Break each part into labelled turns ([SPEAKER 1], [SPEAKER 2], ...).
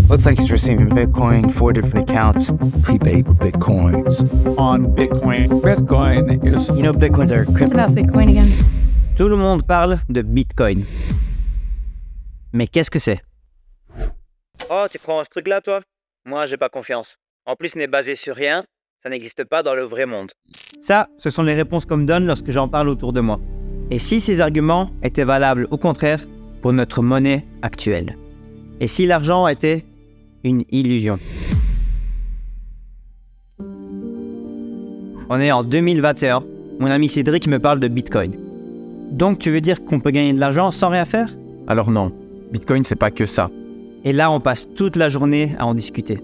[SPEAKER 1] Looks like he's receiving Bitcoin, 4 different accounts, prepaid with Bitcoins.
[SPEAKER 2] On Bitcoin. Bitcoin is...
[SPEAKER 3] You know Bitcoins are crypto.
[SPEAKER 4] About Bitcoin again.
[SPEAKER 3] Tout le monde parle de Bitcoin. Mais qu'est-ce que c'est? Oh, tu crois en ce truc-là, toi? Moi, j'ai pas confiance. En plus, ce n'est basé sur rien, ça n'existe pas dans le vrai monde. Ça, ce sont les réponses qu'on me donne lorsque j'en parle autour de moi. Et si ces arguments étaient valables au contraire pour notre monnaie actuelle? Et si l'argent était une illusion? On est en 2021, mon ami Cédric me parle de Bitcoin. Donc tu veux dire qu'on peut gagner de l'argent sans rien faire?
[SPEAKER 5] Alors non, Bitcoin c'est pas que ça.
[SPEAKER 3] Et là on passe toute la journée à en discuter.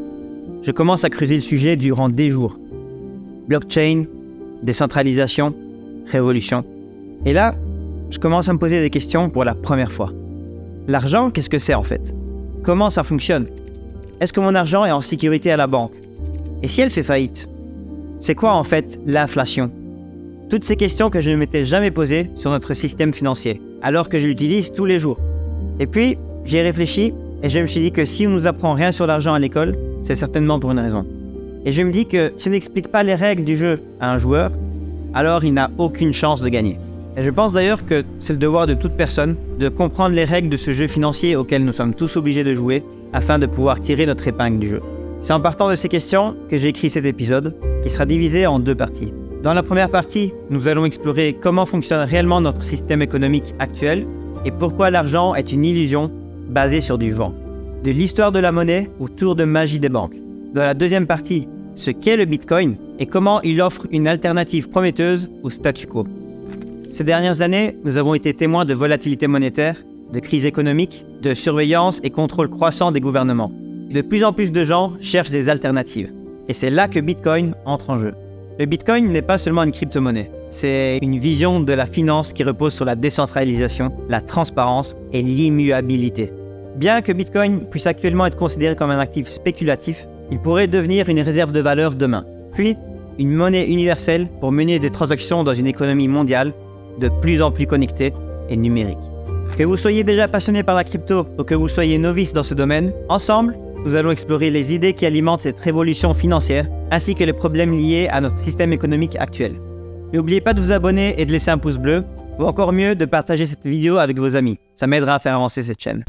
[SPEAKER 3] Je commence à creuser le sujet durant des jours. Blockchain, décentralisation, révolution. Et là, je commence à me poser des questions pour la première fois. L'argent, qu'est-ce que c'est en fait? Comment ça fonctionne? Est-ce que mon argent est en sécurité à la banque? Et si elle fait faillite? C'est quoi en fait l'inflation? Toutes ces questions que je ne m'étais jamais posées sur notre système financier, alors que je l'utilise tous les jours. Et puis, j'ai réfléchi et je me suis dit que si on ne nous apprend rien sur l'argent à l'école, c'est certainement pour une raison. Et je me dis que si on n'explique pas les règles du jeu à un joueur, alors il n'a aucune chance de gagner. Et je pense d'ailleurs que c'est le devoir de toute personne de comprendre les règles de ce jeu financier auquel nous sommes tous obligés de jouer afin de pouvoir tirer notre épingle du jeu. C'est en partant de ces questions que j'ai écrit cet épisode, qui sera divisé en deux parties. Dans la première partie, nous allons explorer comment fonctionne réellement notre système économique actuel et pourquoi l'argent est une illusion basée sur du vent. De l'histoire de la monnaie au tour de magie des banques. Dans la deuxième partie, ce qu'est le Bitcoin et comment il offre une alternative prometteuse au statu quo. Ces dernières années, nous avons été témoins de volatilité monétaire, de crise économique, de surveillance et contrôle croissant des gouvernements. De plus en plus de gens cherchent des alternatives. Et c'est là que Bitcoin entre en jeu. Le Bitcoin n'est pas seulement une crypto-monnaie, c'est une vision de la finance qui repose sur la décentralisation, la transparence et l'immuabilité. Bien que Bitcoin puisse actuellement être considéré comme un actif spéculatif, il pourrait devenir une réserve de valeur demain, puis une monnaie universelle pour mener des transactions dans une économie mondiale de plus en plus connectée et numérique. Que vous soyez déjà passionné par la crypto ou que vous soyez novice dans ce domaine, ensemble, nous allons explorer les idées qui alimentent cette révolution financière ainsi que les problèmes liés à notre système économique actuel. N'oubliez pas de vous abonner et de laisser un pouce bleu, ou encore mieux de partager cette vidéo avec vos amis. Ça m'aidera à faire avancer cette chaîne.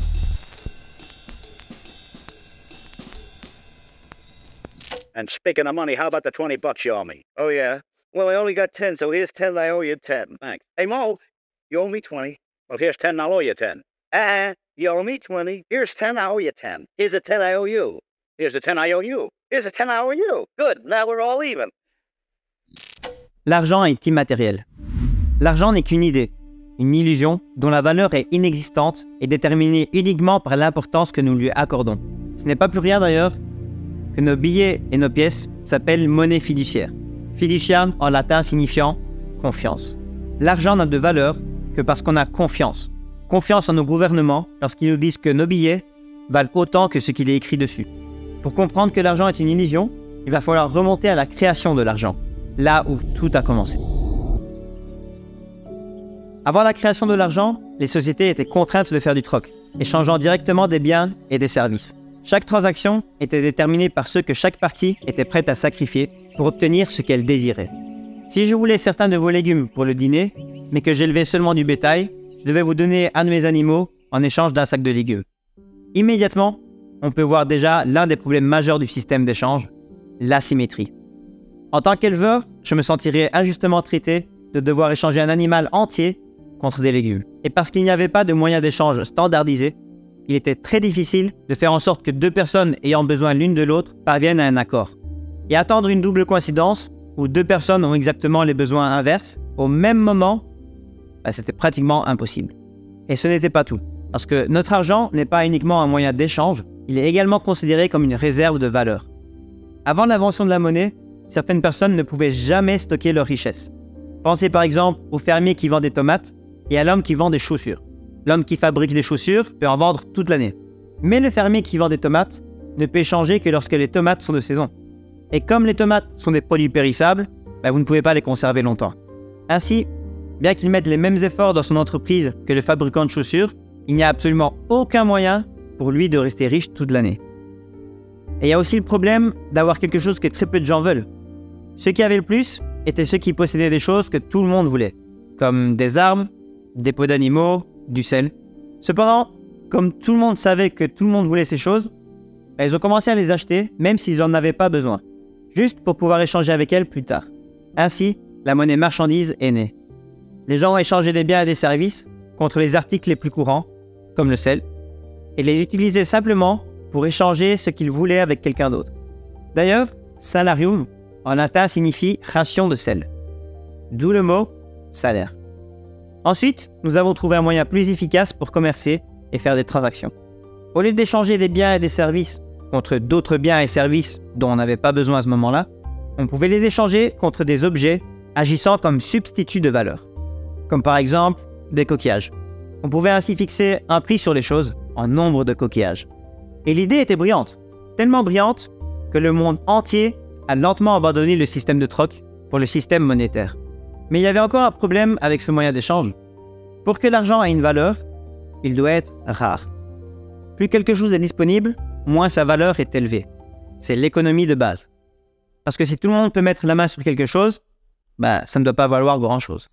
[SPEAKER 6] And speaking of money, how about the $20 you owe me? Oh, yeah? Well, I only got 10, so here's 10, I owe you 10. Thanks. Hey, Mo, you owe me 20. Well, here's 10, I'll owe you 10. You owe me 20. Here's 10, I owe you 10. Here's the 10 I owe you. Here's the 10 I owe you. Here's the 10 I owe you. Good, now we're all even.
[SPEAKER 3] L'argent est immatériel. L'argent n'est qu'une idée, une illusion dont la valeur est inexistante et déterminée uniquement par l'importance que nous lui accordons. Ce n'est pas plus rien d'ailleurs que nos billets et nos pièces s'appellent monnaie fiduciaire. Fiduciaire en latin signifiant confiance. L'argent n'a de valeur que parce qu'on a confiance. Confiance en nos gouvernements lorsqu'ils nous disent que nos billets valent autant que ce qu'il est écrit dessus. Pour comprendre que l'argent est une illusion, il va falloir remonter à la création de l'argent, là où tout a commencé. Avant la création de l'argent, les sociétés étaient contraintes de faire du troc, échangeant directement des biens et des services. Chaque transaction était déterminée par ce que chaque partie était prête à sacrifier pour obtenir ce qu'elle désirait. Si je voulais certains de vos légumes pour le dîner, mais que j'élevais seulement du bétail, je devais vous donner un de mes animaux en échange d'un sac de légumes. Immédiatement, on peut voir déjà l'un des problèmes majeurs du système d'échange, l'asymétrie. En tant qu'éleveur, je me sentirais injustement traité de devoir échanger un animal entier contre des légumes. Et parce qu'il n'y avait pas de moyen d'échange standardisé, il était très difficile de faire en sorte que deux personnes ayant besoin l'une de l'autre parviennent à un accord. Et attendre une double coïncidence, où deux personnes ont exactement les besoins inverses, au même moment, c'était pratiquement impossible. Et ce n'était pas tout, parce que notre argent n'est pas uniquement un moyen d'échange, il est également considéré comme une réserve de valeur. Avant l'invention de la monnaie, certaines personnes ne pouvaient jamais stocker leurs richesses. Pensez par exemple au fermier qui vend des tomates et à l'homme qui vend des chaussures. L'homme qui fabrique des chaussures peut en vendre toute l'année. Mais le fermier qui vend des tomates ne peut échanger que lorsque les tomates sont de saison. Et comme les tomates sont des produits périssables, vous ne pouvez pas les conserver longtemps. Ainsi, bien qu'il mette les mêmes efforts dans son entreprise que le fabricant de chaussures, il n'y a absolument aucun moyen pour lui de rester riche toute l'année. Et il y a aussi le problème d'avoir quelque chose que très peu de gens veulent. Ceux qui avaient le plus étaient ceux qui possédaient des choses que tout le monde voulait, comme des armes, des peaux d'animaux, du sel. Cependant, comme tout le monde savait que tout le monde voulait ces choses, ils ont commencé à les acheter même s'ils n'en avaient pas besoin, juste pour pouvoir échanger avec elles plus tard. Ainsi, la monnaie marchandise est née. Les gens ont échangé des biens et des services contre les articles les plus courants, comme le sel, et les utilisaient simplement pour échanger ce qu'ils voulaient avec quelqu'un d'autre. D'ailleurs, salarium en latin signifie ration de sel, d'où le mot salaire. Ensuite, nous avons trouvé un moyen plus efficace pour commercer et faire des transactions. Au lieu d'échanger des biens et des services contre d'autres biens et services dont on n'avait pas besoin à ce moment-là, on pouvait les échanger contre des objets agissant comme substituts de valeur, comme par exemple des coquillages. On pouvait ainsi fixer un prix sur les choses en nombre de coquillages. Et l'idée était brillante, tellement brillante que le monde entier a lentement abandonné le système de troc pour le système monétaire. Mais il y avait encore un problème avec ce moyen d'échange. Pour que l'argent ait une valeur, il doit être rare. Plus quelque chose est disponible, moins sa valeur est élevée. C'est l'économie de base. Parce que si tout le monde peut mettre la main sur quelque chose, ça ne doit pas valoir grand-chose.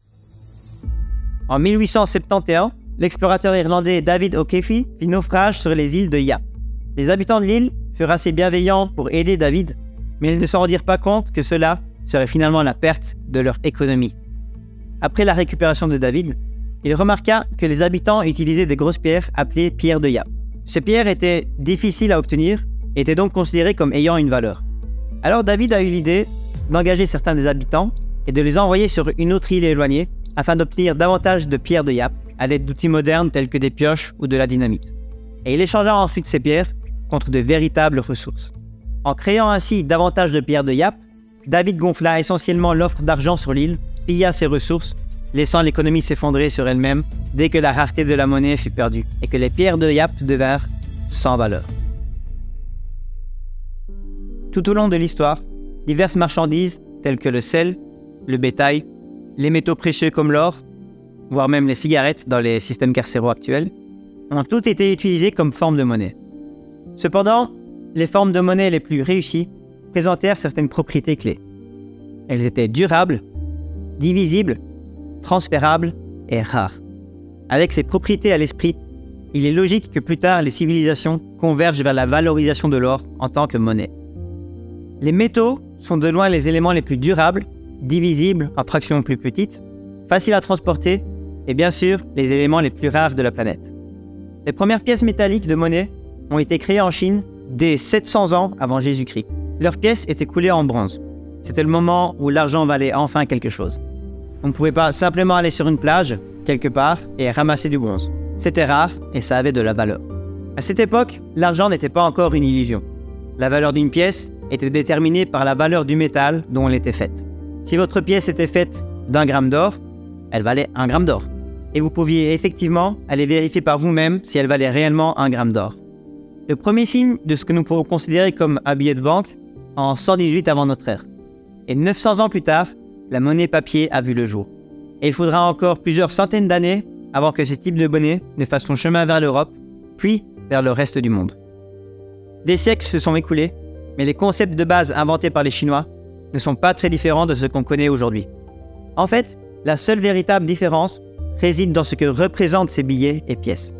[SPEAKER 3] En 1871, l'explorateur irlandais David O'Keefe fit naufrage sur les îles de Yap. Les habitants de l'île furent assez bienveillants pour aider David, mais ils ne s'en rendirent pas compte que cela serait finalement la perte de leur économie. Après la récupération de David, il remarqua que les habitants utilisaient des grosses pierres appelées pierres de Yap. Ces pierres étaient difficiles à obtenir et étaient donc considérées comme ayant une valeur. Alors David a eu l'idée d'engager certains des habitants et de les envoyer sur une autre île éloignée afin d'obtenir davantage de pierres de Yap à l'aide d'outils modernes tels que des pioches ou de la dynamite. Et il échangea ensuite ces pierres contre de véritables ressources. En créant ainsi davantage de pierres de Yap, David gonfla essentiellement l'offre d'argent sur l'île, pilla ses ressources, laissant l'économie s'effondrer sur elle-même dès que la rareté de la monnaie fut perdue et que les pierres de Yap devinrent sans valeur. Tout au long de l'histoire, diverses marchandises telles que le sel, le bétail, les métaux précieux comme l'or, voire même les cigarettes dans les systèmes carcéraux actuels, ont toutes été utilisées comme forme de monnaie. Cependant, les formes de monnaie les plus réussies présentèrent certaines propriétés clés. Elles étaient durables, divisibles, transférables et rares. Avec ces propriétés à l'esprit, il est logique que plus tard les civilisations convergent vers la valorisation de l'or en tant que monnaie. Les métaux sont de loin les éléments les plus durables, divisibles en fractions plus petites, faciles à transporter et bien sûr les éléments les plus rares de la planète. Les premières pièces métalliques de monnaie ont été créées en Chine dès 700 ans avant Jésus-Christ. Leurs pièces étaient coulées en bronze. C'était le moment où l'argent valait enfin quelque chose. On ne pouvait pas simplement aller sur une plage, quelque part, et ramasser du bronze. C'était rare et ça avait de la valeur. À cette époque, l'argent n'était pas encore une illusion. La valeur d'une pièce était déterminée par la valeur du métal dont elle était faite. Si votre pièce était faite d'1 gramme d'or, elle valait 1 gramme d'or. Et vous pouviez effectivement aller vérifier par vous-même si elle valait réellement 1 gramme d'or. Le premier signe de ce que nous pourrons considérer comme un billet de banque en 118 avant notre ère. Et 900 ans plus tard, la monnaie papier a vu le jour. Et il faudra encore plusieurs centaines d'années avant que ce type de monnaie ne fasse son chemin vers l'Europe, puis vers le reste du monde. Des siècles se sont écoulés, mais les concepts de base inventés par les Chinois ne sont pas très différents de ce qu'on connaît aujourd'hui. En fait, la seule véritable différence réside dans ce que représentent ces billets et pièces.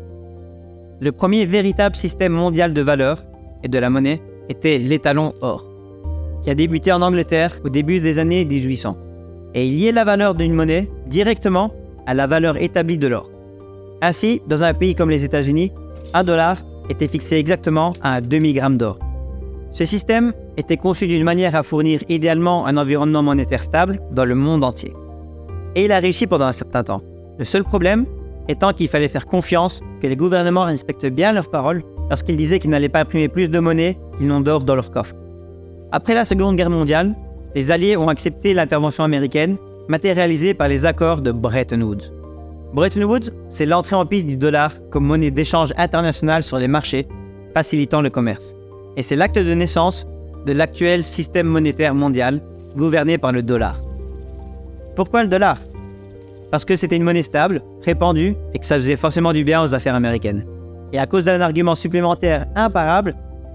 [SPEAKER 3] Le premier véritable système mondial de valeur et de la monnaie était l'étalon or, qui a débuté en Angleterre au début des années 1800. Et il liait la valeur d'une monnaie directement à la valeur établie de l'or. Ainsi, dans un pays comme les États-Unis, $1 était fixé exactement à un demi-gramme d'or. Ce système était conçu d'une manière à fournir idéalement un environnement monétaire stable dans le monde entier. Et il a réussi pendant un certain temps. Le seul problème étant qu'il fallait faire confiance que les gouvernements respectent bien leurs paroles lorsqu'ils disaient qu'ils n'allaient pas imprimer plus de monnaie qu'ils n'ont d'or dans leur coffre. Après la Seconde Guerre mondiale, les Alliés ont accepté l'intervention américaine, matérialisée par les accords de Bretton Woods. Bretton Woods, c'est l'entrée en piste du dollar comme monnaie d'échange internationale sur les marchés, facilitant le commerce. Et c'est l'acte de naissance de l'actuel système monétaire mondial, gouverné par le dollar. Pourquoi le dollar? Parce que c'était une monnaie stable, répandue, et que ça faisait forcément du bien aux affaires américaines. Et à cause d'un argument supplémentaire imparable,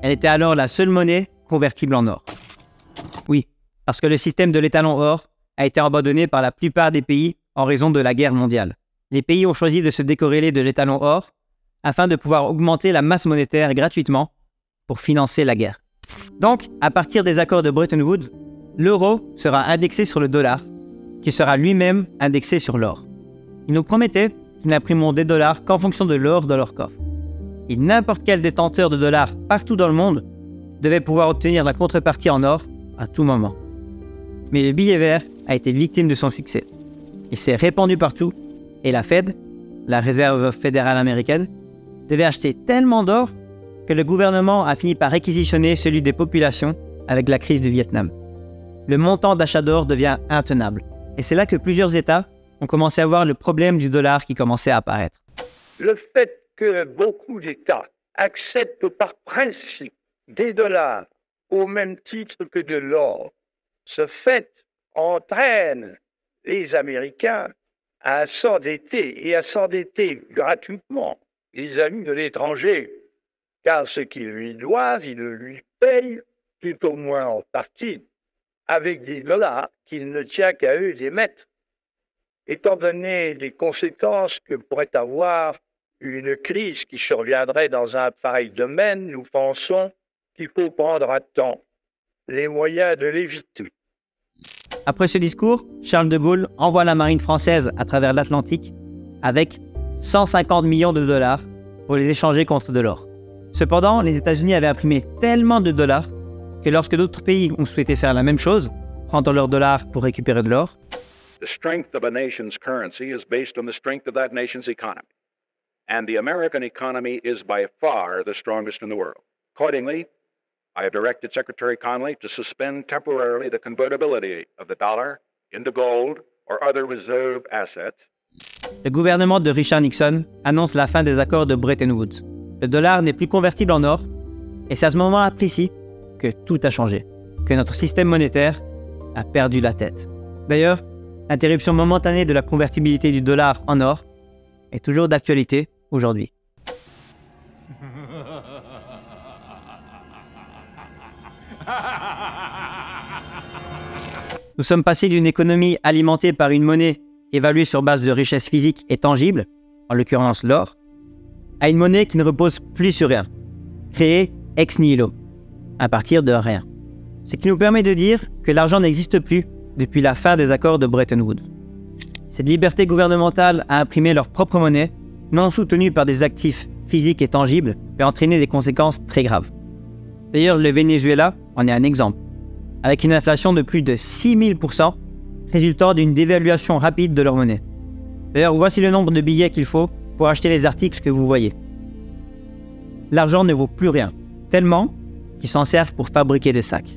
[SPEAKER 3] Elle était alors la seule monnaie convertible en or. Oui, parce que le système de l'étalon or a été abandonné par la plupart des pays en raison de la guerre mondiale. Les pays ont choisi de se décorréler de l'étalon or afin de pouvoir augmenter la masse monétaire gratuitement pour financer la guerre. Donc, à partir des accords de Bretton Woods, l'euro sera indexé sur le dollar, qui sera lui-même indexé sur l'or. Ils nous promettaient qu'ils n'imprimeront des dollars qu'en fonction de l'or dans leur coffre. Et n'importe quel détenteur de dollars partout dans le monde devait pouvoir obtenir la contrepartie en or à tout moment. Mais le billet vert a été victime de son succès. Il s'est répandu partout et la Fed, la Réserve fédérale américaine, devait acheter tellement d'or que le gouvernement a fini par réquisitionner celui des populations avec la crise du Vietnam. Le montant d'achat d'or devient intenable. Et c'est là que plusieurs États ont commencé à voir le problème du dollar qui commençait à apparaître.
[SPEAKER 4] Le fait que beaucoup d'États acceptent par principe des dollars au même titre que de l'or, ce fait entraîne les Américains à s'endetter et à s'endetter gratuitement vis-à-vis de l'étranger, car ce qu'ils lui doivent, ils le lui payent, tout au moins en partie, avec des dollars qu'il ne tient qu'à eux d'émettre. Étant donné les conséquences que pourrait avoir une crise qui surviendrait dans un pareil domaine, nous pensons qu'il faut prendre à temps les moyens de l'éviter.
[SPEAKER 3] Après ce discours, Charles de Gaulle envoie la marine française à travers l'Atlantique avec 150 millions de dollars pour les échanger contre de l'or. Cependant, les États-Unis avaient imprimé tellement de dollars que lorsque d'autres pays ont souhaité faire la même chose, prendre leurs dollars pour récupérer de l'or,
[SPEAKER 7] The strength of a nation's currency is based on the strength of that nation's economy. And the American economy is by far the strongest in the world. Accordingly, I have directed Secretary Connally to suspend temporarily the convertibility of the dollar into gold or other reserve assets.
[SPEAKER 3] Le gouvernement de Richard Nixon annonce la fin des accords de Bretton Woods. Le dollar n'est plus convertible en or, et c'est à ce moment-là précis que tout a changé, que notre système monétaire a perdu la tête. D'ailleurs, l'interruption momentanée de la convertibilité du dollar en or est toujours d'actualité aujourd'hui. Nous sommes passés d'une économie alimentée par une monnaie évaluée sur base de richesses physiques et tangibles, en l'occurrence l'or, à une monnaie qui ne repose plus sur rien, créée ex nihilo, à partir de rien. Ce qui nous permet de dire que l'argent n'existe plus depuis la fin des accords de Bretton Woods. Cette liberté gouvernementale à imprimer leur propre monnaie, non soutenue par des actifs physiques et tangibles, peut entraîner des conséquences très graves. D'ailleurs, le Venezuela en est un exemple, avec une inflation de plus de 6000%, résultant d'une dévaluation rapide de leur monnaie. D'ailleurs, voici le nombre de billets qu'il faut pour acheter les articles que vous voyez. L'argent ne vaut plus rien, tellement qu'ils s'en servent pour fabriquer des sacs.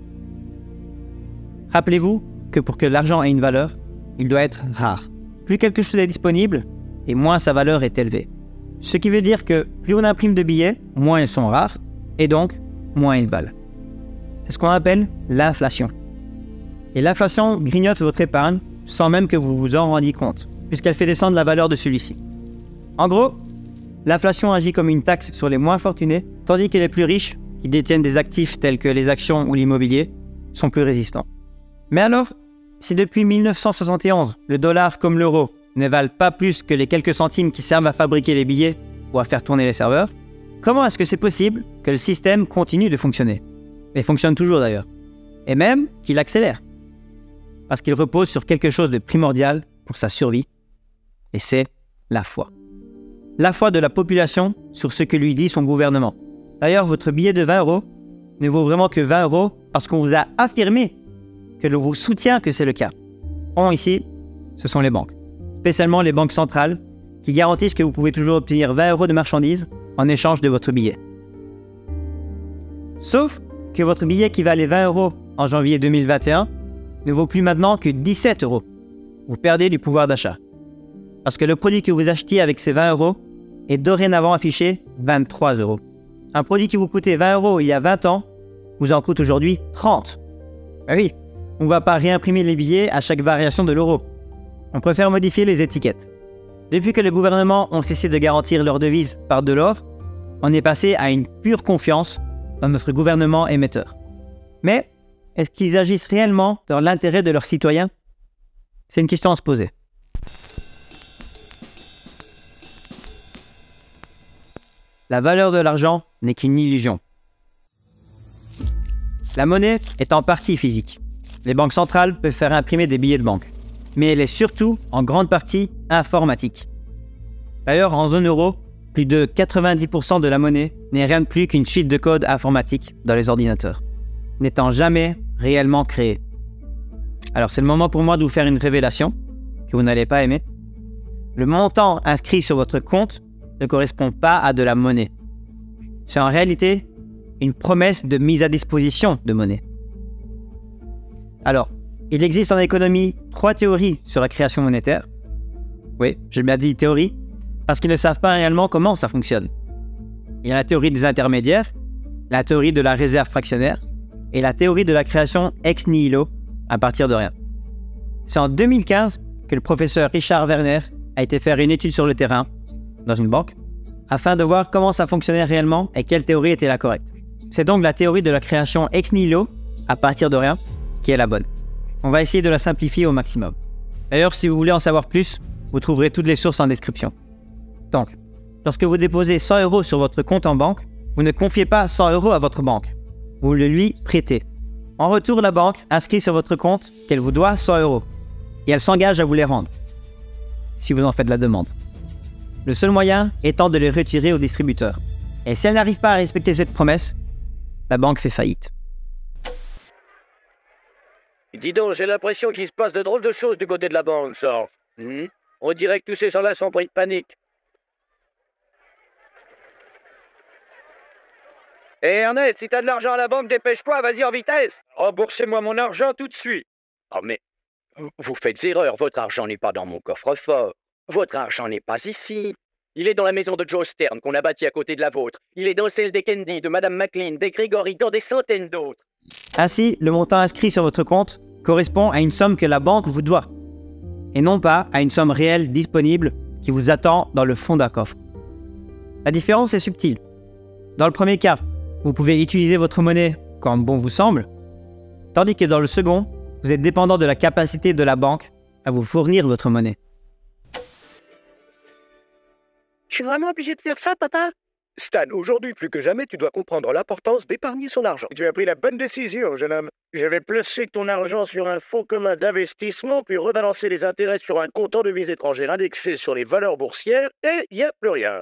[SPEAKER 3] Rappelez-vous que pour que l'argent ait une valeur, il doit être rare. Plus quelque chose est disponible, et moins sa valeur est élevée. Ce qui veut dire que plus on imprime de billets, moins ils sont rares, et donc moins ils valent. C'est ce qu'on appelle l'inflation. Et l'inflation grignote votre épargne sans même que vous vous en rendiez compte, puisqu'elle fait descendre la valeur de celui-ci. En gros, l'inflation agit comme une taxe sur les moins fortunés, tandis que les plus riches, qui détiennent des actifs tels que les actions ou l'immobilier, sont plus résistants. Mais alors, si depuis 1971, le dollar comme l'euro ne valent pas plus que les quelques centimes qui servent à fabriquer les billets ou à faire tourner les serveurs, comment est-ce que c'est possible que le système continue de fonctionner? Et fonctionne toujours d'ailleurs. Et même qu'il accélère. Parce qu'il repose sur quelque chose de primordial pour sa survie, et c'est la foi. La foi de la population sur ce que lui dit son gouvernement. D'ailleurs, votre billet de 20 € ne vaut vraiment que 20 € parce qu'on vous a affirmé que l'on vous soutient que c'est le cas. On ici, ce sont les banques. Spécialement les banques centrales qui garantissent que vous pouvez toujours obtenir 20 € de marchandises en échange de votre billet. Sauf que votre billet qui valait 20 € en janvier 2021 ne vaut plus maintenant que 17 €. Vous perdez du pouvoir d'achat. Parce que le produit que vous achetiez avec ces 20 € est dorénavant affiché 23 €. Un produit qui vous coûtait 20 € il y a 20 ans vous en coûte aujourd'hui 30. Ben oui, on ne va pas réimprimer les billets à chaque variation de l'euro. On préfère modifier les étiquettes. Depuis que les gouvernements ont cessé de garantir leur devise par de l'or, on est passé à une pure confiance dans notre gouvernement émetteur. Mais est-ce qu'ils agissent réellement dans l'intérêt de leurs citoyens? C'est une question à se poser. La valeur de l'argent n'est qu'une illusion. La monnaie est en partie physique. Les banques centrales peuvent faire imprimer des billets de banque. Mais elle est surtout, en grande partie, informatique. D'ailleurs, en zone euro, plus de 90% de la monnaie n'est rien de plus qu'une suite de codes informatiques dans les ordinateurs, n'étant jamais réellement créée. Alors c'est le moment pour moi de vous faire une révélation que vous n'allez pas aimer. Le montant inscrit sur votre compte ne correspond pas à de la monnaie. C'est en réalité une promesse de mise à disposition de monnaie. Alors, il existe en économie 3 théories sur la création monétaire. Oui, j'ai bien dit théorie, parce qu'ils ne savent pas réellement comment ça fonctionne. Il y a la théorie des intermédiaires, la théorie de la réserve fractionnaire et la théorie de la création ex nihilo à partir de rien. C'est en 2015 que le professeur Richard Werner a été faire une étude sur le terrain, dans une banque, afin de voir comment ça fonctionnait réellement et quelle théorie était la correcte. C'est donc la théorie de la création ex nihilo, à partir de rien, qui est la bonne. On va essayer de la simplifier au maximum. D'ailleurs, si vous voulez en savoir plus, vous trouverez toutes les sources en description. Donc, lorsque vous déposez 100 € sur votre compte en banque, vous ne confiez pas 100 € à votre banque. Vous le lui prêtez. En retour, la banque inscrit sur votre compte qu'elle vous doit 100 € et elle s'engage à vous les rendre, si vous en faites la demande. Le seul moyen étant de les retirer au distributeur. Et si elle n'arrive pas à respecter cette promesse, la banque fait faillite.
[SPEAKER 4] Dis donc, j'ai l'impression qu'il se passe de drôles de choses du côté de la banque, ça. On dirait que tous ces gens-là sont pris de panique. Hé Ernest, si t'as de l'argent à la banque, dépêche-toi, vas-y en vitesse. Remboursez-moi mon argent tout de suite. Oh mais, vous faites erreur, votre argent n'est pas dans mon coffre-fort. Votre argent n'est pas ici. Il est dans la maison de Joe Stern qu'on a bâtie à côté de la vôtre. Il est dans celle des Kennedy, de Madame McLean, des Gregory, dans des centaines d'autres.
[SPEAKER 3] Ainsi, le montant inscrit sur votre compte correspond à une somme que la banque vous doit, et non pas à une somme réelle disponible qui vous attend dans le fond d'un coffre. La différence est subtile. Dans le premier cas, vous pouvez utiliser votre monnaie comme bon vous semble, tandis que dans le second, vous êtes dépendant de la capacité de la banque à vous fournir votre monnaie.
[SPEAKER 4] Je suis vraiment obligé de faire ça, papa? Stan, aujourd'hui plus que jamais, tu dois comprendre l'importance d'épargner son argent. Tu as pris la bonne décision, jeune homme. Je vais placer ton argent sur un fonds commun d'investissement, puis rebalancer les intérêts sur un compte en devises étrangères indexé sur les valeurs boursières, et il n'y a plus rien.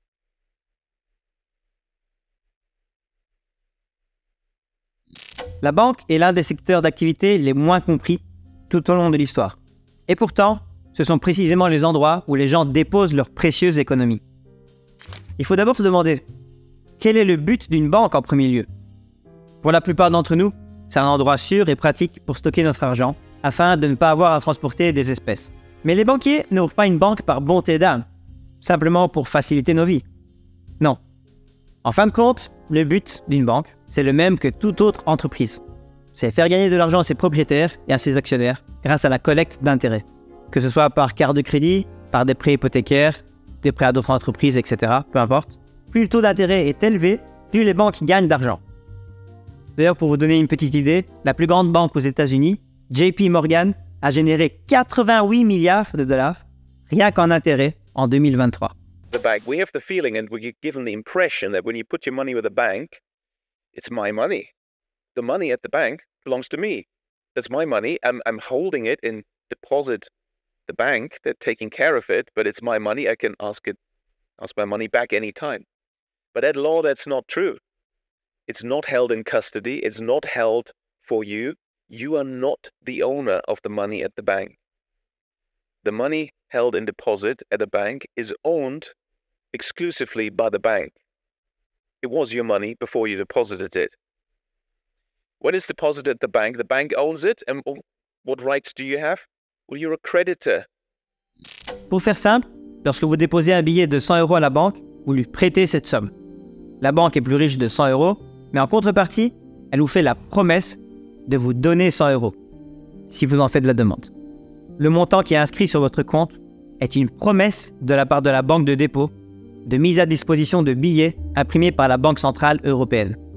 [SPEAKER 3] La banque est l'un des secteurs d'activité les moins compris tout au long de l'histoire. Et pourtant, ce sont précisément les endroits où les gens déposent leurs précieuses économies. Il faut d'abord se demander, quel est le but d'une banque en premier lieu? Pour la plupart d'entre nous, c'est un endroit sûr et pratique pour stocker notre argent, afin de ne pas avoir à transporter des espèces. Mais les banquiers n'ouvrent pas une banque par bonté d'âme, simplement pour faciliter nos vies. Non. En fin de compte, le but d'une banque, c'est le même que toute autre entreprise. C'est faire gagner de l'argent à ses propriétaires et à ses actionnaires grâce à la collecte d'intérêts. Que ce soit par carte de crédit, par des prêts hypothécaires, des prêts à d'autres entreprises, etc. Peu importe. Plus le taux d'intérêt est élevé, plus les banques gagnent d'argent. D'ailleurs, pour vous donner une petite idée, la plus grande banque aux États-Unis, JP Morgan, a généré 88 milliards de dollars rien qu'en intérêts en 2023.
[SPEAKER 8] The bank, we have the feeling and we're given the impression that when you put your money with a bank, it's my money. The money at the bank belongs to me. That's my money. I'm holding it in deposit. The bank, they're taking care of it, but it's my money. I can ask my money back anytime. But at law, that's not true. It's not held in custody. It's not held for you. You are not the owner of the money at the bank. The money held in deposit at a bank is owned exclusively by the bank. It was your money before you deposited it. When it's deposited at the bank owns it, and what rights do you have? Well, you're a creditor.
[SPEAKER 3] Pour faire simple, lorsque vous déposez un billet de 100 € à la banque, vous lui prêtez cette somme. La banque est plus riche de 100 €, mais en contrepartie, elle vous fait la promesse de vous donner 100 € si vous en faites la demande. Le montant qui est inscrit sur votre compte est une promesse de la part de la banque de dépôt de mise à disposition de billets imprimés par la Banque centrale européenne.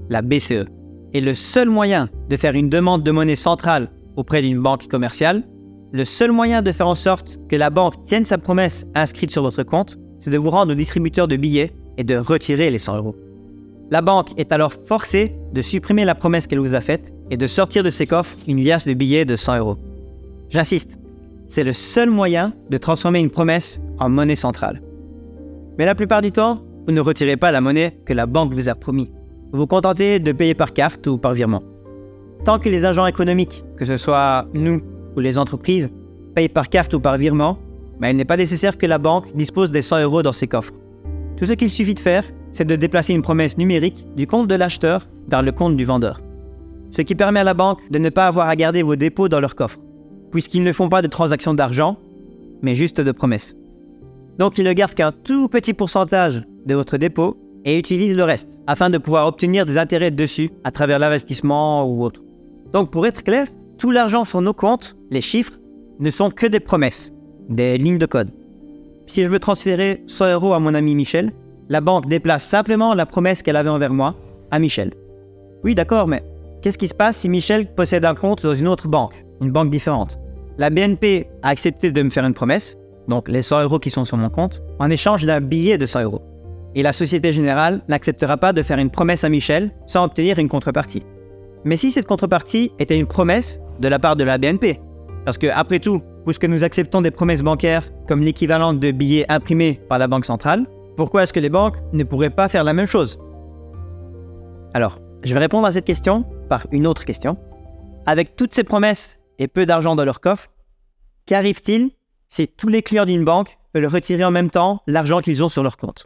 [SPEAKER 3] la BCE. Et le seul moyen de faire une demande de monnaie centrale auprès d'une banque commerciale, le seul moyen de faire en sorte que la banque tienne sa promesse inscrite sur votre compte, c'est de vous rendre au distributeur de billets et de retirer les 100 euros. La banque est alors forcée de supprimer la promesse qu'elle vous a faite et de sortir de ses coffres une liasse de billets de 100 euros. J'insiste, c'est le seul moyen de transformer une promesse en monnaie centrale. Mais la plupart du temps, vous ne retirez pas la monnaie que la banque vous a promis. Vous vous contentez de payer par carte ou par virement. Tant que les agents économiques, que ce soit nous ou les entreprises, payent par carte ou par virement, il n'est pas nécessaire que la banque dispose des 100 euros dans ses coffres. Tout ce qu'il suffit de faire, c'est de déplacer une promesse numérique du compte de l'acheteur vers le compte du vendeur. Ce qui permet à la banque de ne pas avoir à garder vos dépôts dans leur coffre, puisqu'ils ne font pas de transactions d'argent, mais juste de promesses. Donc ils ne gardent qu'un tout petit pourcentage de votre dépôt et utilisent le reste, afin de pouvoir obtenir des intérêts dessus à travers l'investissement ou autre. Donc pour être clair, tout l'argent sur nos comptes, les chiffres, ne sont que des promesses, des lignes de code. Si je veux transférer 100 euros à mon ami Michel, la banque déplace simplement la promesse qu'elle avait envers moi à Michel. Oui, d'accord, mais qu'est-ce qui se passe si Michel possède un compte dans une autre banque, une banque différente? La BNP a accepté de me faire une promesse, donc les 100 euros qui sont sur mon compte, en échange d'un billet de 100 euros. Et la Société Générale n'acceptera pas de faire une promesse à Michel sans obtenir une contrepartie. Mais si cette contrepartie était une promesse de la part de la BNP, parce que après tout, puisque nous acceptons des promesses bancaires comme l'équivalent de billets imprimés par la Banque centrale, pourquoi est-ce que les banques ne pourraient pas faire la même chose? Alors, je vais répondre à cette question par une autre question. Avec toutes ces promesses et peu d'argent dans leur coffre, qu'arrive-t-il si tous les clients d'une banque veulent retirer en même temps l'argent qu'ils ont sur leur compte?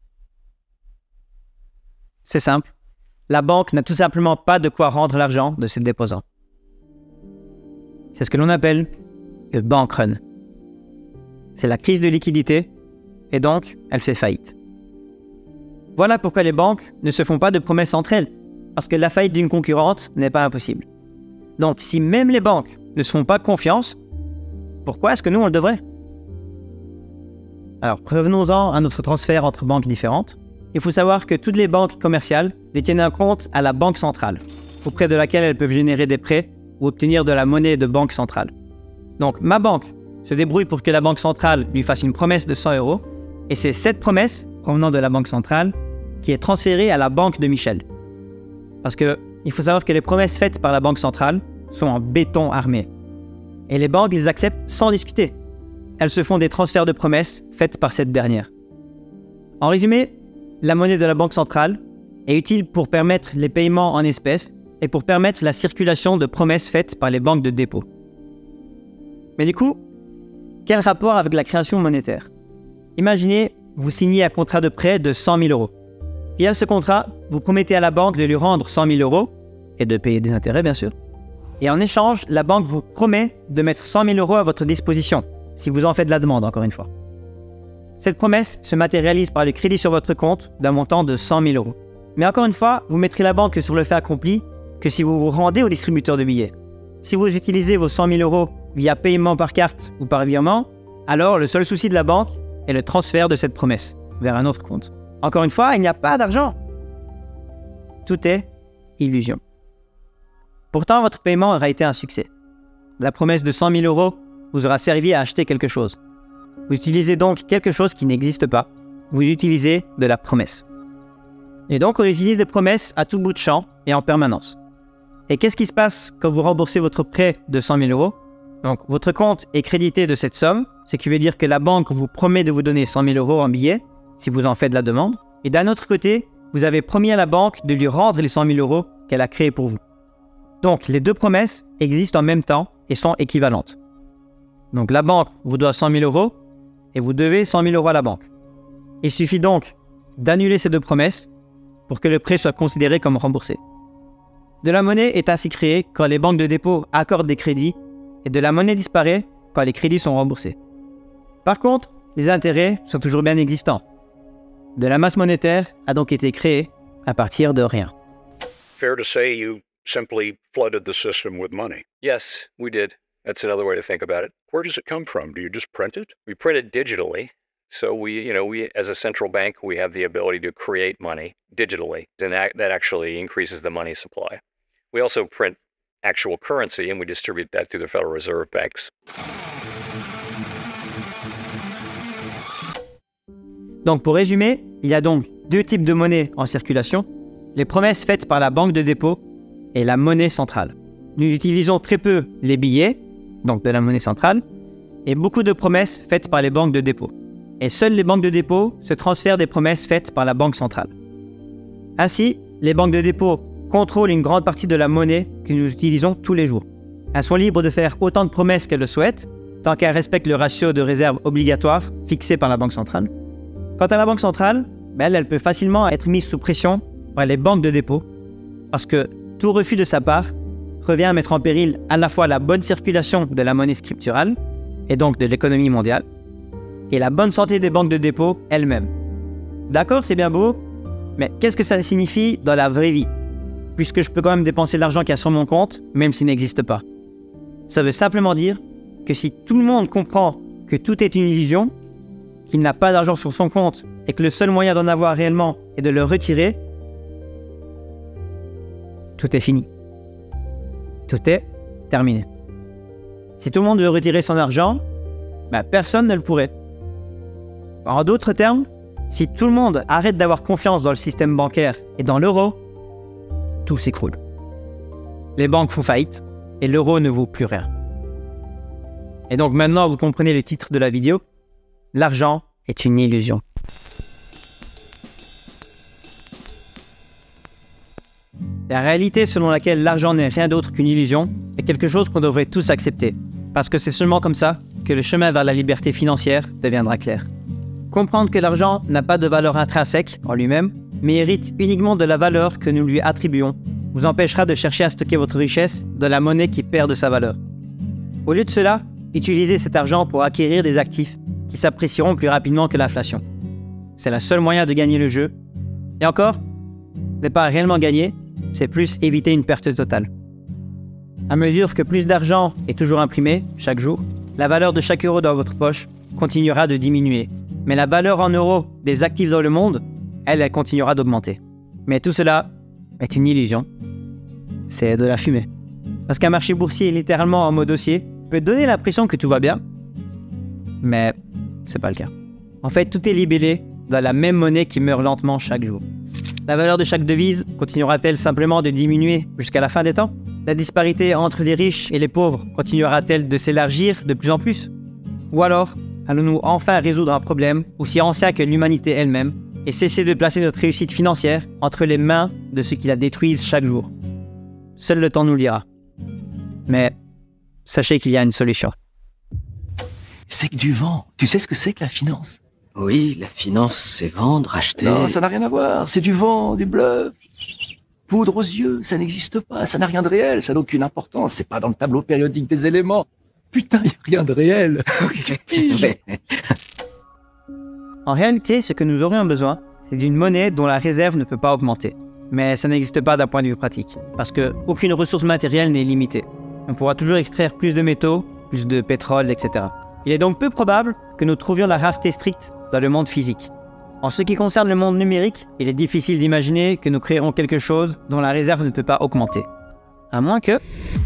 [SPEAKER 3] C'est simple. La banque n'a tout simplement pas de quoi rendre l'argent de ses déposants. C'est ce que l'on appelle le bank run. C'est la crise de liquidité et donc elle fait faillite. Voilà pourquoi les banques ne se font pas de promesses entre elles, parce que la faillite d'une concurrente n'est pas impossible. Donc si même les banques ne se font pas confiance, pourquoi est-ce que nous on le devrait? Alors revenons-en à notre transfert entre banques différentes. Il faut savoir que toutes les banques commerciales détiennent un compte à la banque centrale, auprès de laquelle elles peuvent générer des prêts ou obtenir de la monnaie de banque centrale. Donc ma banque se débrouille pour que la banque centrale lui fasse une promesse de 100 euros, et c'est cette promesse, provenant de la banque centrale, qui est transférée à la banque de Michel. Parce que il faut savoir que les promesses faites par la banque centrale sont en béton armé. Et les banques les acceptent sans discuter. Elles se font des transferts de promesses faites par cette dernière. En résumé, la monnaie de la banque centrale est utile pour permettre les paiements en espèces et pour permettre la circulation de promesses faites par les banques de dépôt. Mais du coup, quel rapport avec la création monétaire? Imaginez, vous signez un contrat de prêt de 100 000 euros. Via ce contrat, vous promettez à la banque de lui rendre 100 000 euros et de payer des intérêts bien sûr. Et en échange, la banque vous promet de mettre 100 000 euros à votre disposition, si vous en faites la demande encore une fois. Cette promesse se matérialise par le crédit sur votre compte d'un montant de 100 000 euros. Mais encore une fois, vous mettrez la banque sur le fait accompli que si vous vous rendez au distributeur de billets. Si vous utilisez vos 100 000 euros via paiement par carte ou par virement, alors le seul souci de la banque est le transfert de cette promesse vers un autre compte. Encore une fois, il n'y a pas d'argent. Tout est illusion. Pourtant, votre paiement aura été un succès. La promesse de 100 000 euros vous aura servi à acheter quelque chose. Vous utilisez donc quelque chose qui n'existe pas. Vous utilisez de la promesse. Et donc, on utilise des promesses à tout bout de champ et en permanence. Et qu'est-ce qui se passe quand vous remboursez votre prêt de 100 000 euros? Donc, votre compte est crédité de cette somme, ce qui veut dire que la banque vous promet de vous donner 100 000 euros en billets, si vous en faites la demande. Et d'un autre côté, vous avez promis à la banque de lui rendre les 100 000 euros qu'elle a créés pour vous. Donc, les deux promesses existent en même temps et sont équivalentes. Donc, la banque vous doit 100 000 euros et vous devez 100 000 euros à la banque. Il suffit donc d'annuler ces deux promesses pour que le prêt soit considéré comme remboursé. De la monnaie est ainsi créée quand les banques de dépôt accordent des crédits et de la monnaie disparaît quand les crédits sont remboursés. Par contre, les intérêts sont toujours bien existants. De la masse monétaire a donc été créée à partir de rien.
[SPEAKER 7] Fair to say you simply flooded the system with money.
[SPEAKER 8] Yes, we did. That's another way to think about it.
[SPEAKER 7] Where does it come from? Do you just print it?
[SPEAKER 8] We print it digitally,
[SPEAKER 9] So we as a central bank, we have the ability to create money digitally, and that actually increases the money supply. We also print actual currency, and we distribute that through the Federal Reserve banks.
[SPEAKER 3] Donc pour résumer, il y a donc deux types de monnaies en circulation, les promesses faites par la banque de dépôt et la monnaie centrale. Nous utilisons très peu les billets, donc de la monnaie centrale, et beaucoup de promesses faites par les banques de dépôt. Et seules les banques de dépôt se transfèrent des promesses faites par la banque centrale. Ainsi, les banques de dépôt contrôlent une grande partie de la monnaie que nous utilisons tous les jours. Elles sont libres de faire autant de promesses qu'elles le souhaitent, tant qu'elles respectent le ratio de réserve obligatoire fixé par la banque centrale. Quant à la banque centrale, elle peut facilement être mise sous pression par les banques de dépôt, parce que tout refus de sa part revient à mettre en péril à la fois la bonne circulation de la monnaie scripturale, et donc de l'économie mondiale, et la bonne santé des banques de dépôt elles-mêmes. D'accord, c'est bien beau, mais qu'est-ce que ça signifie dans la vraie vie, puisque je peux quand même dépenser l'argent qu'il y a sur mon compte, même s'il n'existe pas? Ça veut simplement dire que si tout le monde comprend que tout est une illusion, qu'il n'a pas d'argent sur son compte et que le seul moyen d'en avoir réellement est de le retirer, tout est fini. Tout est terminé. Si tout le monde veut retirer son argent, personne ne le pourrait. En d'autres termes, si tout le monde arrête d'avoir confiance dans le système bancaire et dans l'euro, tout s'écroule. Les banques font faillite et l'euro ne vaut plus rien. Et donc maintenant, vous comprenez le titre de la vidéo. L'argent est une illusion. La réalité selon laquelle l'argent n'est rien d'autre qu'une illusion est quelque chose qu'on devrait tous accepter, parce que c'est seulement comme ça que le chemin vers la liberté financière deviendra clair. Comprendre que l'argent n'a pas de valeur intrinsèque en lui-même, mais hérite uniquement de la valeur que nous lui attribuons, vous empêchera de chercher à stocker votre richesse dans la monnaie qui perd de sa valeur. Au lieu de cela, utilisez cet argent pour acquérir des actifs qui s'apprécieront plus rapidement que l'inflation. C'est le seul moyen de gagner le jeu. Et encore, ce n'est pas réellement gagner, c'est plus éviter une perte totale. À mesure que plus d'argent est toujours imprimé, chaque jour, la valeur de chaque euro dans votre poche continuera de diminuer. Mais la valeur en euros des actifs dans le monde, elle continuera d'augmenter. Mais tout cela est une illusion. C'est de la fumée. Parce qu'un marché boursier littéralement en mode haussier peut donner l'impression que tout va bien, mais c'est pas le cas. En fait, tout est libellé dans la même monnaie qui meurt lentement chaque jour. La valeur de chaque devise continuera-t-elle simplement de diminuer jusqu'à la fin des temps? La disparité entre les riches et les pauvres continuera-t-elle de s'élargir de plus en plus? Ou alors, allons-nous enfin résoudre un problème aussi ancien que l'humanité elle-même et cesser de placer notre réussite financière entre les mains de ceux qui la détruisent chaque jour? Seul le temps nous le dira. Mais sachez qu'il y a une solution.
[SPEAKER 10] C'est que du vent. Tu sais ce que c'est que la finance?
[SPEAKER 11] Oui, la finance, c'est vendre, acheter...
[SPEAKER 10] Non, ça n'a rien à voir. C'est du vent, du bluff. Poudre aux yeux, ça n'existe pas. Ça n'a rien de réel, ça n'a aucune importance. C'est pas dans le tableau périodique des éléments. Putain, il n'y a rien de réel.
[SPEAKER 3] En réalité, ce que nous aurions besoin, c'est d'une monnaie dont la réserve ne peut pas augmenter. Mais ça n'existe pas d'un point de vue pratique, parce qu'aucune ressource matérielle n'est limitée. On pourra toujours extraire plus de métaux, plus de pétrole, etc. Il est donc peu probable que nous trouvions la rareté stricte dans le monde physique. En ce qui concerne le monde numérique, il est difficile d'imaginer que nous créerons quelque chose dont la réserve ne peut pas augmenter. À moins que...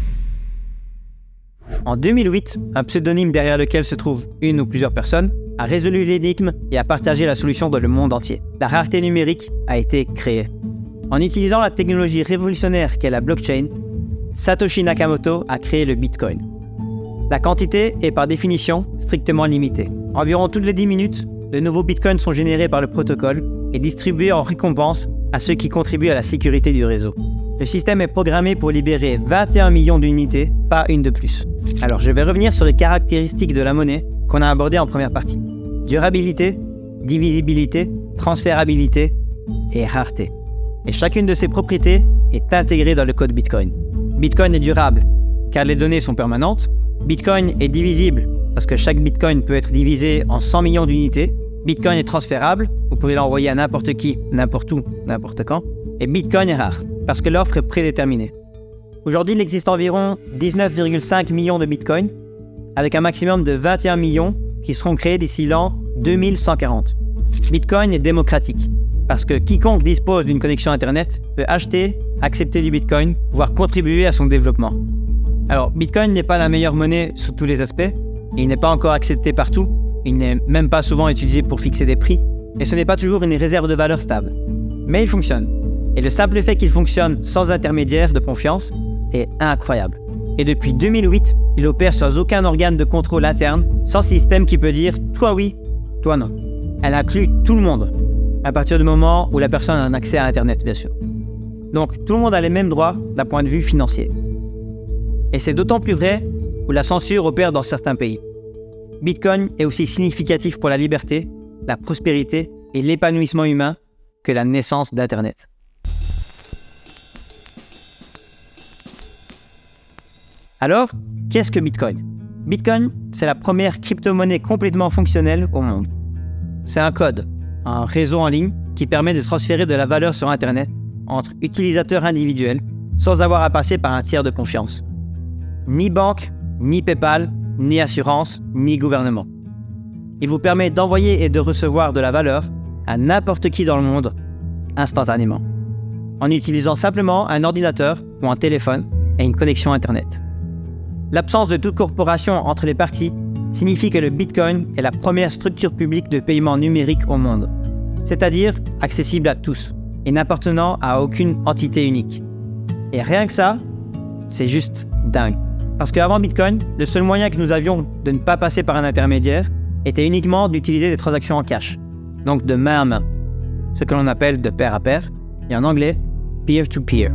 [SPEAKER 3] En 2008, un pseudonyme derrière lequel se trouvent une ou plusieurs personnes a résolu l'énigme et a partagé la solution dans le monde entier. La rareté numérique a été créée. En utilisant la technologie révolutionnaire qu'est la blockchain, Satoshi Nakamoto a créé le Bitcoin. La quantité est par définition strictement limitée. Environ toutes les 10 minutes, de nouveaux bitcoins sont générés par le protocole et distribués en récompense à ceux qui contribuent à la sécurité du réseau. Le système est programmé pour libérer 21 millions d'unités, pas une de plus. Alors je vais revenir sur les caractéristiques de la monnaie qu'on a abordées en première partie. Durabilité, divisibilité, transférabilité et rareté. Et chacune de ces propriétés est intégrée dans le code Bitcoin. Bitcoin est durable, car les données sont permanentes. Bitcoin est divisible, parce que chaque Bitcoin peut être divisé en 100 millions d'unités. Bitcoin est transférable, vous pouvez l'envoyer à n'importe qui, n'importe où, n'importe quand. Et Bitcoin est rare, parce que l'offre est prédéterminée. Aujourd'hui, il existe environ 19,5 millions de Bitcoin, avec un maximum de 21 millions qui seront créés d'ici l'an 2140. Bitcoin est démocratique, parce que quiconque dispose d'une connexion Internet peut acheter, accepter du Bitcoin, voire contribuer à son développement. Alors, Bitcoin n'est pas la meilleure monnaie sous tous les aspects, et il n'est pas encore accepté partout, il n'est même pas souvent utilisé pour fixer des prix, et ce n'est pas toujours une réserve de valeur stable. Mais il fonctionne. Et le simple fait qu'il fonctionne sans intermédiaire de confiance est incroyable. Et depuis 2008, il opère sans aucun organe de contrôle interne, sans système qui peut dire « toi oui, toi non ». Elle inclut tout le monde, à partir du moment où la personne a un accès à Internet, bien sûr. Donc tout le monde a les mêmes droits d'un point de vue financier. Et c'est d'autant plus vrai où la censure opère dans certains pays. Bitcoin est aussi significatif pour la liberté, la prospérité et l'épanouissement humain que la naissance d'Internet. Alors, qu'est-ce que Bitcoin? Bitcoin, c'est la première crypto-monnaie complètement fonctionnelle au monde. C'est un code, un réseau en ligne qui permet de transférer de la valeur sur Internet entre utilisateurs individuels sans avoir à passer par un tiers de confiance. Ni banque, ni PayPal, ni assurance, ni gouvernement. Il vous permet d'envoyer et de recevoir de la valeur à n'importe qui dans le monde, instantanément, en utilisant simplement un ordinateur ou un téléphone et une connexion Internet. L'absence de toute corporation entre les parties signifie que le Bitcoin est la première structure publique de paiement numérique au monde, c'est-à-dire accessible à tous et n'appartenant à aucune entité unique. Et rien que ça, c'est juste dingue. Parce qu'avant Bitcoin, le seul moyen que nous avions de ne pas passer par un intermédiaire était uniquement d'utiliser des transactions en cash, donc de main à main, ce que l'on appelle de pair à pair, et en anglais, peer-to-peer.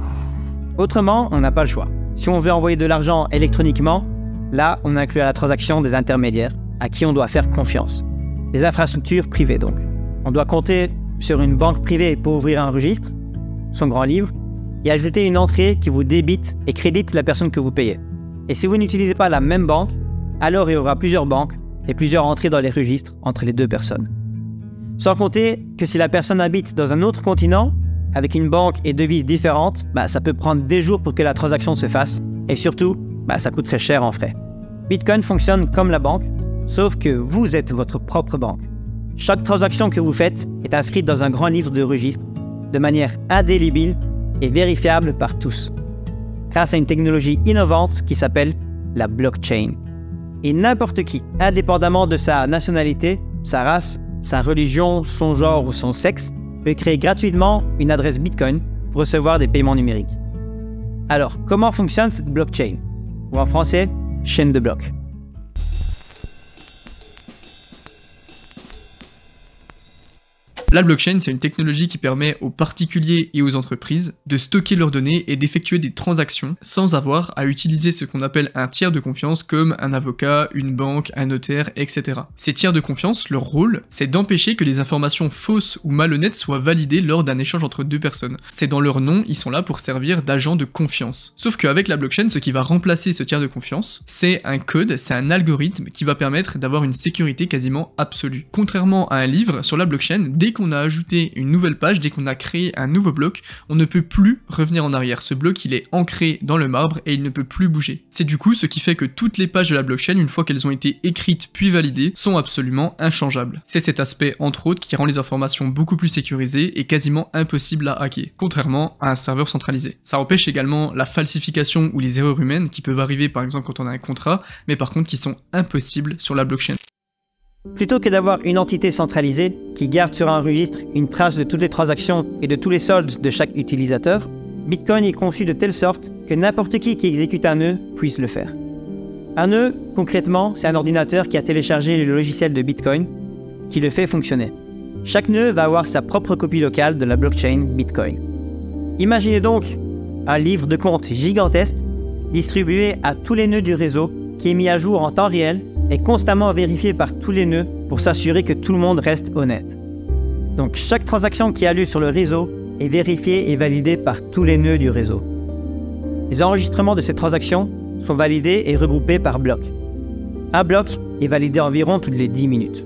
[SPEAKER 3] Autrement, on n'a pas le choix. Si on veut envoyer de l'argent électroniquement, là, on inclut à la transaction des intermédiaires, à qui on doit faire confiance. Des infrastructures privées donc. On doit compter sur une banque privée pour ouvrir un registre, son grand livre, et ajouter une entrée qui vous débite et crédite la personne que vous payez. Et si vous n'utilisez pas la même banque, alors il y aura plusieurs banques et plusieurs entrées dans les registres entre les deux personnes. Sans compter que si la personne habite dans un autre continent, avec une banque et devises différentes, ça peut prendre des jours pour que la transaction se fasse, et surtout, ça coûte très cher en frais. Bitcoin fonctionne comme la banque, sauf que vous êtes votre propre banque. Chaque transaction que vous faites est inscrite dans un grand livre de registre, de manière indélébile et vérifiable par tous, grâce à une technologie innovante qui s'appelle la blockchain. Et n'importe qui, indépendamment de sa nationalité, sa race, sa religion, son genre ou son sexe, peut créer gratuitement une adresse Bitcoin pour recevoir des paiements numériques. Alors, comment fonctionne cette blockchain? Ou en français, chaîne de blocs.
[SPEAKER 12] La blockchain, c'est une technologie qui permet aux particuliers et aux entreprises de stocker leurs données et d'effectuer des transactions sans avoir à utiliser ce qu'on appelle un tiers de confiance comme un avocat, une banque, un notaire, etc. Ces tiers de confiance, leur rôle, c'est d'empêcher que des informations fausses ou malhonnêtes soient validées lors d'un échange entre deux personnes. C'est dans leur nom, ils sont là pour servir d'agents de confiance. Sauf qu'avec la blockchain, ce qui va remplacer ce tiers de confiance, c'est un code, c'est un algorithme qui va permettre d'avoir une sécurité quasiment absolue. Contrairement à un livre, sur la blockchain, dès qu'on a ajouté une nouvelle page, dès qu'on a créé un nouveau bloc, on ne peut plus revenir en arrière. Ce bloc, il est ancré dans le marbre et il ne peut plus bouger. C'est du coup ce qui fait que toutes les pages de la blockchain, une fois qu'elles ont été écrites puis validées, sont absolument inchangeables. C'est cet aspect, entre autres, qui rend les informations beaucoup plus sécurisées et quasiment impossibles à hacker, contrairement à un serveur centralisé. Ça empêche également la falsification ou les erreurs humaines qui peuvent arriver par exemple quand on a un contrat, mais par contre qui sont impossibles sur la blockchain.
[SPEAKER 3] Plutôt que d'avoir une entité centralisée qui garde sur un registre une trace de toutes les transactions et de tous les soldes de chaque utilisateur, Bitcoin est conçu de telle sorte que n'importe qui exécute un nœud puisse le faire. Un nœud, concrètement, c'est un ordinateur qui a téléchargé le logiciel de Bitcoin qui le fait fonctionner. Chaque nœud va avoir sa propre copie locale de la blockchain Bitcoin. Imaginez donc un livre de compte gigantesque distribué à tous les nœuds du réseau qui est mis à jour en temps réel et constamment vérifié par tous les nœuds pour s'assurer que tout le monde reste honnête. Donc chaque transaction qui a lieu sur le réseau est vérifiée et validée par tous les nœuds du réseau. Les enregistrements de ces transactions sont validés et regroupés par blocs. Un bloc est validé environ toutes les 10 minutes.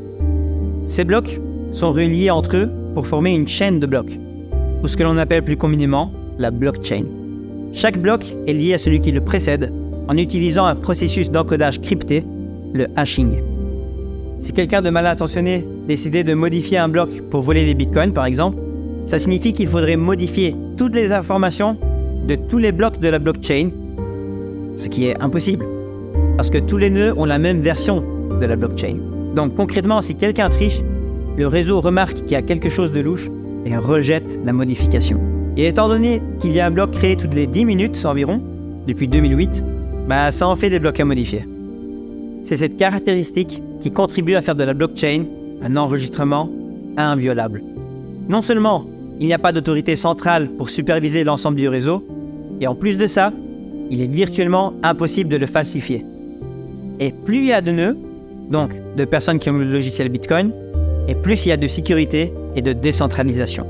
[SPEAKER 3] Ces blocs sont reliés entre eux pour former une chaîne de blocs, ou ce que l'on appelle plus communément la blockchain. Chaque bloc est lié à celui qui le précède en utilisant un processus d'encodage crypté, le hashing. Si quelqu'un de mal intentionné décidait de modifier un bloc pour voler les bitcoins, par exemple, ça signifie qu'il faudrait modifier toutes les informations de tous les blocs de la blockchain, ce qui est impossible, parce que tous les nœuds ont la même version de la blockchain. Donc concrètement, si quelqu'un triche, le réseau remarque qu'il y a quelque chose de louche et rejette la modification. Et étant donné qu'il y a un bloc créé toutes les 10 minutes environ, depuis 2008, ça en fait des blocs à modifier. C'est cette caractéristique qui contribue à faire de la blockchain un enregistrement inviolable. Non seulement il n'y a pas d'autorité centrale pour superviser l'ensemble du réseau, et en plus de ça, il est virtuellement impossible de le falsifier. Et plus il y a de nœuds, donc de personnes qui ont le logiciel Bitcoin, et plus il y a de sécurité et de décentralisation.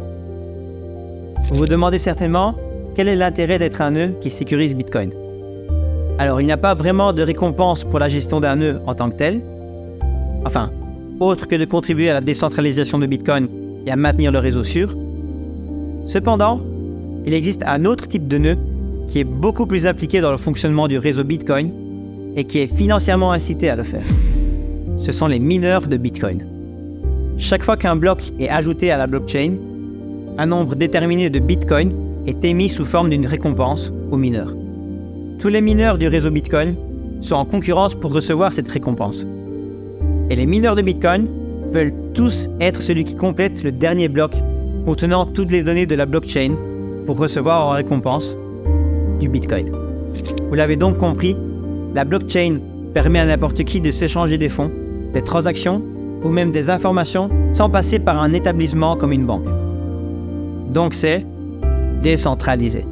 [SPEAKER 3] Vous vous demandez certainement quel est l'intérêt d'être un nœud qui sécurise Bitcoin. Alors il n'y a pas vraiment de récompense pour la gestion d'un nœud en tant que tel, enfin, autre que de contribuer à la décentralisation de Bitcoin et à maintenir le réseau sûr. Cependant, il existe un autre type de nœud qui est beaucoup plus impliqué dans le fonctionnement du réseau Bitcoin et qui est financièrement incité à le faire. Ce sont les mineurs de Bitcoin. Chaque fois qu'un bloc est ajouté à la blockchain, un nombre déterminé de Bitcoin est émis sous forme d'une récompense aux mineurs. Tous les mineurs du réseau Bitcoin sont en concurrence pour recevoir cette récompense. Et les mineurs de Bitcoin veulent tous être celui qui complète le dernier bloc contenant toutes les données de la blockchain pour recevoir en récompense du Bitcoin. Vous l'avez donc compris, la blockchain permet à n'importe qui de s'échanger des fonds, des transactions ou même des informations sans passer par un établissement comme une banque. Donc c'est décentralisé.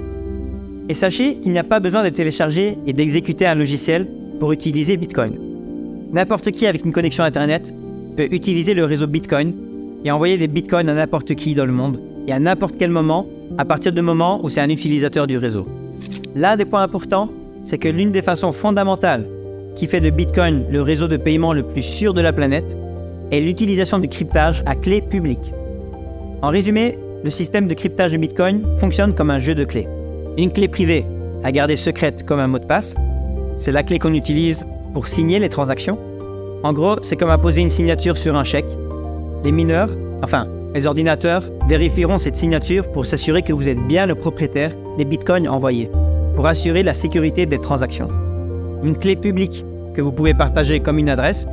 [SPEAKER 3] Et sachez qu'il n'y a pas besoin de télécharger et d'exécuter un logiciel pour utiliser Bitcoin. N'importe qui avec une connexion Internet peut utiliser le réseau Bitcoin et envoyer des Bitcoins à n'importe qui dans le monde et à n'importe quel moment, à partir du moment où c'est un utilisateur du réseau. L'un des points importants, c'est que l'une des façons fondamentales qui fait de Bitcoin le réseau de paiement le plus sûr de la planète est l'utilisation du cryptage à clé publique. En résumé, le système de cryptage de Bitcoin fonctionne comme un jeu de clés. Une clé privée à garder secrète comme un mot de passe, c'est la clé qu'on utilise pour signer les transactions. En gros, c'est comme apposer une signature sur un chèque. Les mineurs, enfin les ordinateurs, vérifieront cette signature pour s'assurer que vous êtes bien le propriétaire des bitcoins envoyés, pour assurer la sécurité des transactions. Une clé publique que vous pouvez partager comme une adresse.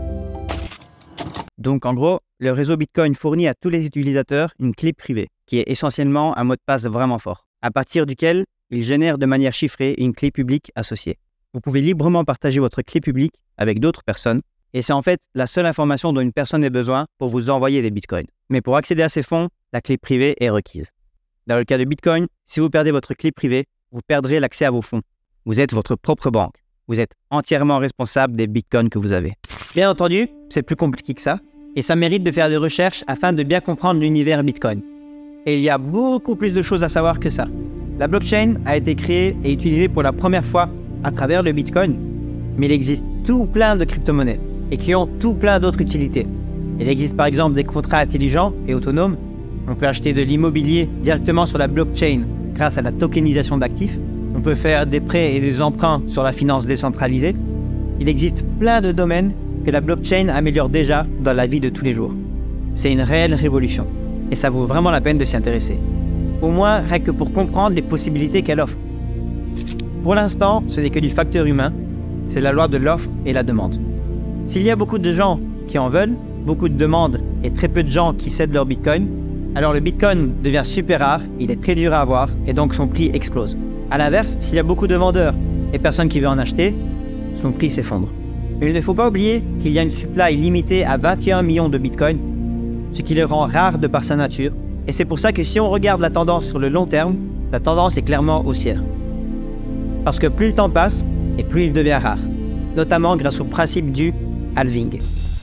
[SPEAKER 3] Donc en gros, le réseau Bitcoin fournit à tous les utilisateurs une clé privée, qui est essentiellement un mot de passe vraiment fort, à partir duquel il génère de manière chiffrée une clé publique associée. Vous pouvez librement partager votre clé publique avec d'autres personnes, et c'est en fait la seule information dont une personne ait besoin pour vous envoyer des bitcoins. Mais pour accéder à ces fonds, la clé privée est requise. Dans le cas de Bitcoin, si vous perdez votre clé privée, vous perdrez l'accès à vos fonds. Vous êtes votre propre banque. Vous êtes entièrement responsable des bitcoins que vous avez. Bien entendu, c'est plus compliqué que ça, et ça mérite de faire des recherches afin de bien comprendre l'univers Bitcoin. Et il y a beaucoup plus de choses à savoir que ça. La blockchain a été créée et utilisée pour la première fois à travers le Bitcoin, mais il existe tout plein de crypto-monnaies et qui ont tout plein d'autres utilités. Il existe par exemple des contrats intelligents et autonomes. On peut acheter de l'immobilier directement sur la blockchain grâce à la tokenisation d'actifs. On peut faire des prêts et des emprunts sur la finance décentralisée. Il existe plein de domaines que la blockchain améliore déjà dans la vie de tous les jours. C'est une réelle révolution et ça vaut vraiment la peine de s'y intéresser. Au moins, rien que pour comprendre les possibilités qu'elle offre. Pour l'instant, ce n'est que du facteur humain, c'est la loi de l'offre et la demande. S'il y a beaucoup de gens qui en veulent, beaucoup de demandes et très peu de gens qui cèdent leur Bitcoin, alors le Bitcoin devient super rare, il est très dur à avoir et donc son prix explose. A l'inverse, s'il y a beaucoup de vendeurs et personne qui veut en acheter, son prix s'effondre. Mais il ne faut pas oublier qu'il y a une supply limitée à 21 millions de Bitcoin, ce qui le rend rare de par sa nature. Et c'est pour ça que si on regarde la tendance sur le long terme, la tendance est clairement haussière. Parce que plus le temps passe, et plus il devient rare, notamment grâce au principe du halving.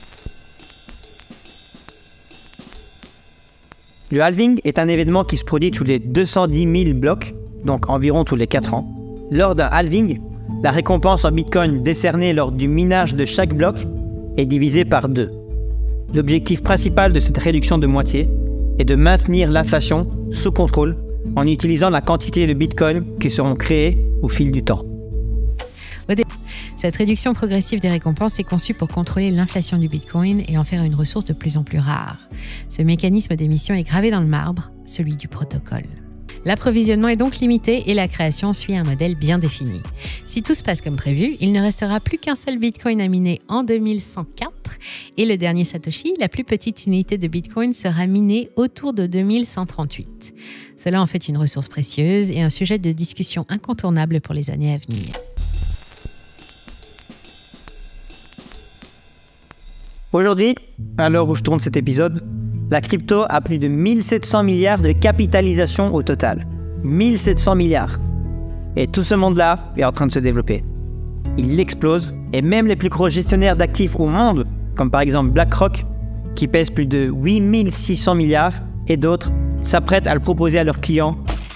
[SPEAKER 3] Le halving est un événement qui se produit tous les 210 000 blocs, donc environ tous les 4 ans. Lors d'un halving, la récompense en Bitcoin décernée lors du minage de chaque bloc est divisée par 2. L'objectif principal de cette réduction de moitié est de maintenir l'inflation sous contrôle en utilisant la quantité de Bitcoin qui seront créés au fil du temps.
[SPEAKER 13] Cette réduction progressive des récompenses est conçue pour contrôler l'inflation du Bitcoin et en faire une ressource de plus en plus rare. Ce mécanisme d'émission est gravé dans le marbre, celui du protocole. L'approvisionnement est donc limité et la création suit un modèle bien défini. Si tout se passe comme prévu, il ne restera plus qu'un seul Bitcoin à miner en 2104 et le dernier Satoshi, la plus petite unité de Bitcoin, sera minée autour de 2138. Cela en fait une ressource précieuse et un sujet de discussion incontournable pour les années à venir.
[SPEAKER 3] Aujourd'hui, à l'heure où je tourne cet épisode, la crypto a plus de 1700 milliards de capitalisation au total. 1700 milliards. Et tout ce monde-là est en train de se développer. Il explose, et même les plus gros gestionnaires d'actifs au monde, comme par exemple BlackRock, qui pèse plus de 8600 milliards, et d'autres, s'apprêtent à le proposer à leurs clients.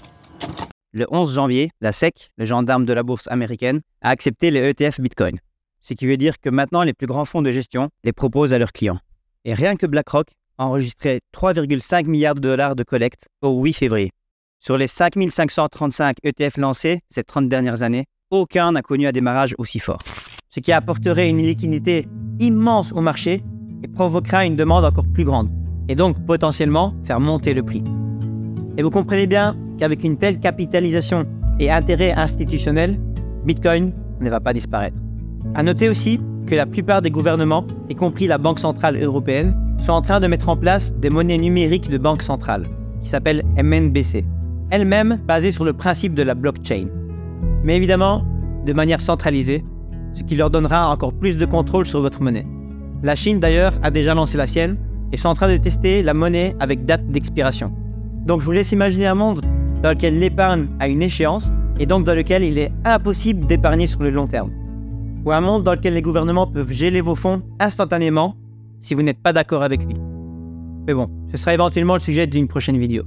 [SPEAKER 3] Le 11 janvier, la SEC, le gendarme de la bourse américaine, a accepté les ETF Bitcoin. Ce qui veut dire que maintenant, les plus grands fonds de gestion les proposent à leurs clients. Et rien que BlackRock a enregistré 3,5 milliards de dollars de collecte au 8 février. Sur les 5535 ETF lancés ces 30 dernières années, aucun n'a connu un démarrage aussi fort. Ce qui apporterait une liquidité immense au marché et provoquera une demande encore plus grande, et donc potentiellement faire monter le prix. Et vous comprenez bien qu'avec une telle capitalisation et intérêt institutionnel, Bitcoin ne va pas disparaître. À noter aussi que la plupart des gouvernements, y compris la Banque centrale européenne, sont en train de mettre en place des monnaies numériques de banque centrale, qui s'appellent MNBC, elles-mêmes basées sur le principe de la blockchain. Mais évidemment, de manière centralisée, ce qui leur donnera encore plus de contrôle sur votre monnaie. La Chine d'ailleurs a déjà lancé la sienne et sont en train de tester la monnaie avec date d'expiration. Donc je vous laisse imaginer un monde dans lequel l'épargne a une échéance et donc dans lequel il est impossible d'épargner sur le long terme. Ou un monde dans lequel les gouvernements peuvent geler vos fonds instantanément si vous n'êtes pas d'accord avec lui. Mais bon, ce sera éventuellement le sujet d'une prochaine vidéo.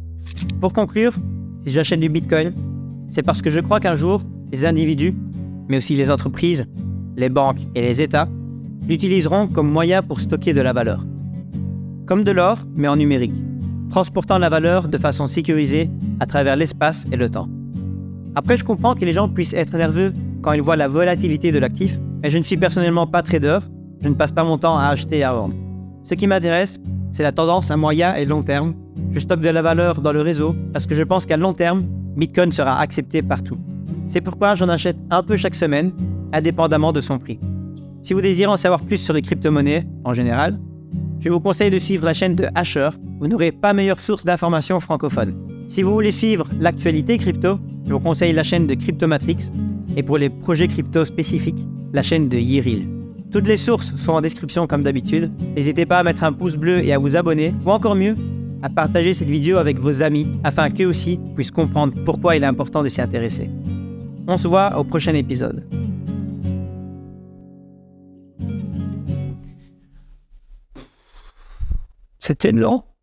[SPEAKER 3] Pour conclure, si j'achète du Bitcoin, c'est parce que je crois qu'un jour, les individus, mais aussi les entreprises, les banques et les États, l'utiliseront comme moyen pour stocker de la valeur. Comme de l'or, mais en numérique, transportant la valeur de façon sécurisée à travers l'espace et le temps. Après, je comprends que les gens puissent être nerveux quand ils voient la volatilité de l'actif, mais je ne suis personnellement pas trader, je ne passe pas mon temps à acheter et à vendre. Ce qui m'intéresse, c'est la tendance à moyen et long terme. Je stocke de la valeur dans le réseau parce que je pense qu'à long terme, Bitcoin sera accepté partout. C'est pourquoi j'en achète un peu chaque semaine, indépendamment de son prix. Si vous désirez en savoir plus sur les crypto-monnaies, en général, je vous conseille de suivre la chaîne de Asher, vous n'aurez pas meilleure source d'informations francophones. Si vous voulez suivre l'actualité crypto, je vous conseille la chaîne de Cryptomatrix, et pour les projets crypto spécifiques, la chaîne de Yiril. Toutes les sources sont en description comme d'habitude. N'hésitez pas à mettre un pouce bleu et à vous abonner, ou encore mieux, à partager cette vidéo avec vos amis, afin qu'eux aussi puissent comprendre pourquoi il est important de s'y intéresser. On se voit au prochain épisode. C'était long.